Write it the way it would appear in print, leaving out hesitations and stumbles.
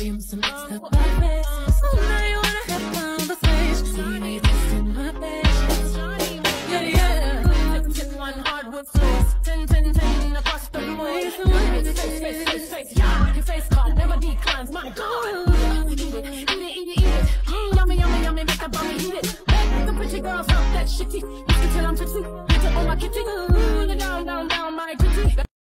you some extra perfect. So now you wanna have conversation. See me just in my bed. Yeah, yeah. 10-1 hardwood floors. 10 across the room. Face, yeah. Your face card never declines. My God. Eat it. Yummy, make that bummy eat it. The pretty girls out that shitty. You can tell I'm tipsy. Get it on my kitty. Down.